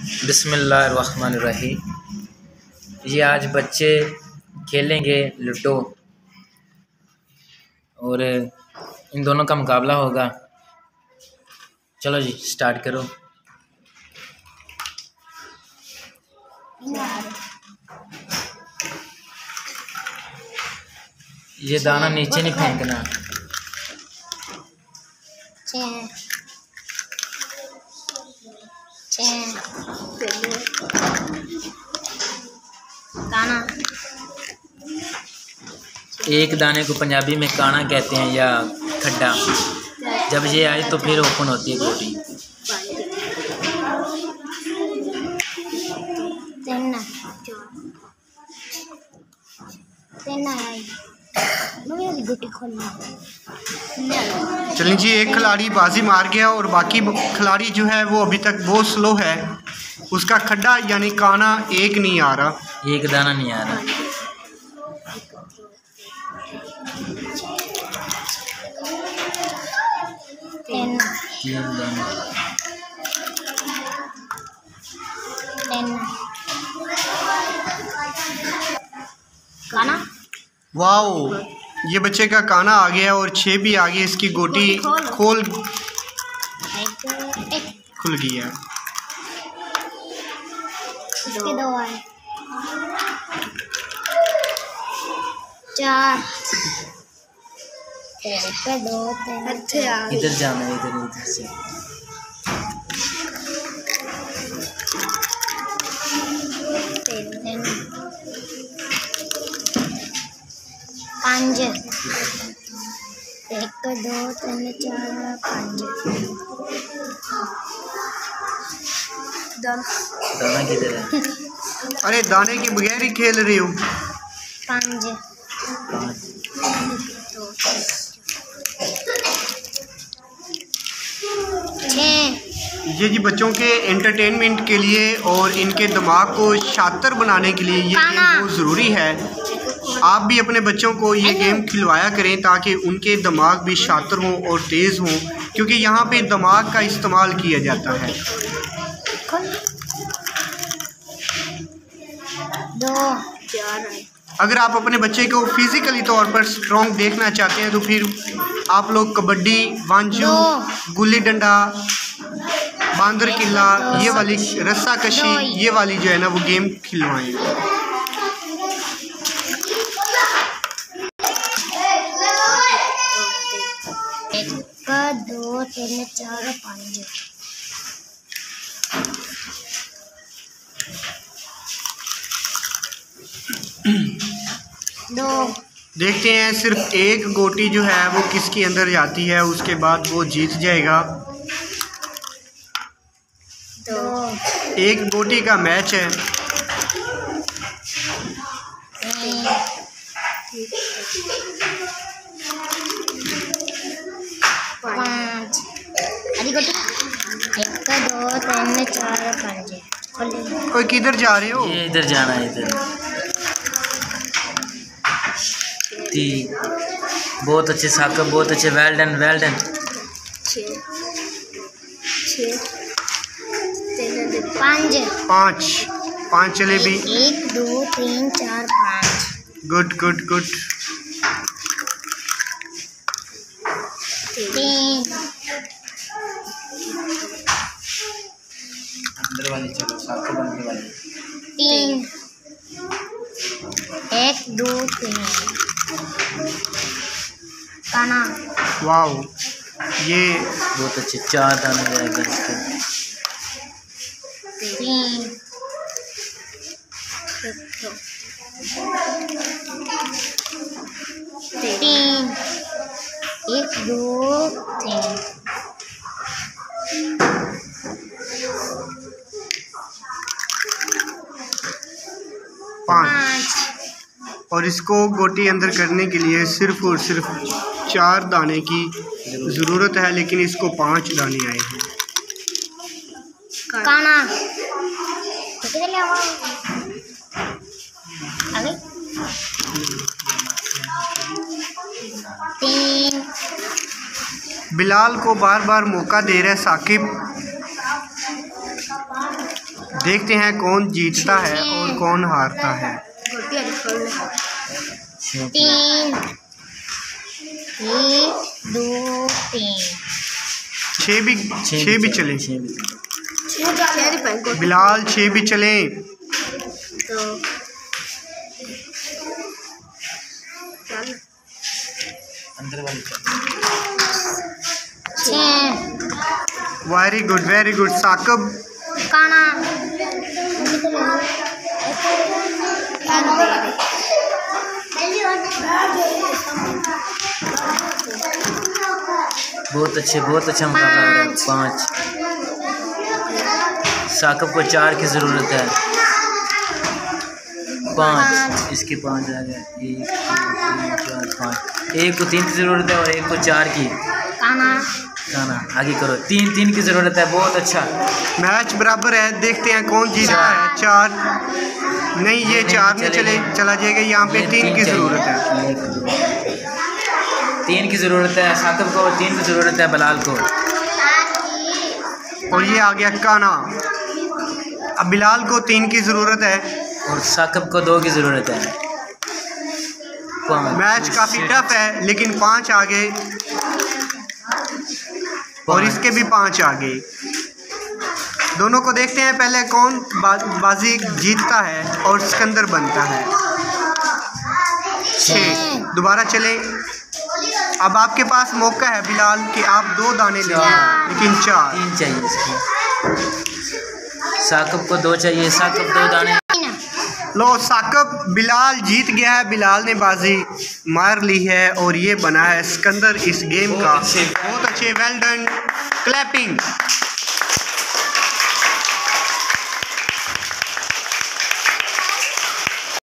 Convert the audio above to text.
बिस्मिल्लाहिर्रहमानिर्रहीम। ये आज बच्चे खेलेंगे लूडो और इन दोनों का मुकाबला होगा। चलो जी स्टार्ट करो। ये दाना नीचे नहीं फेंकना। काना। एक दाने को पंजाबी में काना कहते हैं या खड्डा। जब ये आए तो फिर ओपन होती है गोटी। चलिए जी, एक खिलाड़ी बाजी मार गया और बाकी खिलाड़ी जो है वो अभी तक बहुत स्लो है। उसका खड्डा यानी काना एक नहीं आ रहा, एक दाना नहीं आ रहा। तीन दाना। काना। वाओ, ये बच्चे का काना आ गया और 6 भी आ गया। इसकी गोटी खुल गई है। इसके 2 आए, 4 पे 2 3। इधर जाना है, इधर से। 5 1 2 3 4 5। दाना किधर है? अरे दाने के बगैर ही खेल रही हूँ। 5 6। ये जी बच्चों के एंटरटेनमेंट के लिए और इनके दिमाग को शातिर बनाने के लिए ये गेम बहुत ज़रूरी है। आप भी अपने बच्चों को ये गेम खिलवाया करें ताकि उनके दिमाग भी शातिर हों और तेज़ हों, क्योंकि यहाँ पे दिमाग का इस्तेमाल किया जाता है। 2 4। अगर आप अपने बच्चे को फिज़िकली तौर पर स्ट्रॉन्ग देखना चाहते हैं तो फिर आप लोग कबड्डी, बांजू, गुल्ली डंडा, बांदर किला, ये वाली रस्सा कशी, ये वाली जो है ना वो गेम खिलवाएं। 1 2 3 4 5। देखते हैं सिर्फ एक गोटी जो है वो किसके अंदर जाती है, उसके बाद वो जीत जाएगा। 2 एक गोटी का मैच है। 5। अरे गोटी 1 2 3 4 5। कोई किधर जा रहे हो? ये इधर जाना है, इधर। 3 बहुत अच्छे साकब, बहुत अच्छे। Well done, well done. 6 5 5 चले भी। 1 2 3 4 5। Good good good. 3 अंदर वाली चलो, साकब अंदर वाली। 3 1 2 3। काना। वाओ, ये बहुत अच्छे। 4 दाने जाएगा इसके। 3 1 2 3। 5 और इसको गोटी अंदर करने के लिए सिर्फ और सिर्फ 4 दाने की ज़रूरत है, लेकिन इसको 5 दाने आए हैं। काना। अभी 3 बिलाल को बार बार मौका दे रहा है साकिब। देखते हैं कौन जीतता है और कौन हारता है। 3 1 2 3 6 भी चले। 6 बिलाल 6 भी चले। अंदर वाली 6 वेरी गुड साकब। काना बहुत अच्छा मुकाबला हो रहा है। 5 साकब को 4 की ज़रूरत है। 5 इसके 5 आ गए। 1 2 3 4 5। एक को 3 की ज़रूरत है और एक को 4 की। काना आगे करो। 3 की ज़रूरत है। बहुत अच्छा मैच बराबर है। देखते हैं कौन जीतता है। 4 नहीं, ये 4 में चला जाएगा। यहाँ पे 3 की ज़रूरत है। 3 की ज़रूरत है साकब को और 3 की ज़रूरत है बिलाल को। और ये आ गया काना। अब बिलाल को 3 की ज़रूरत है और साकब को 2 की ज़रूरत है। 5 मैच काफ़ी टफ है, लेकिन 5 आ गए और इसके भी 5 आ गए। दोनों को देखते हैं पहले कौन बाजी जीतता है और सिकंदर बनता है। 6 दोबारा चले। अब आपके पास मौका है बिलाल कि आप 2 दाने ले लें, लेकिन 4 3 चाहिए इसको। साकब को 2 चाहिए। साकब 2 दाने। लो साकब, बिलाल जीत गया है। बिलाल ने बाजी मार ली है और ये बना है सिकंदर इस गेम का। बहुत अच्छे, वेल डन, क्लैपिंग।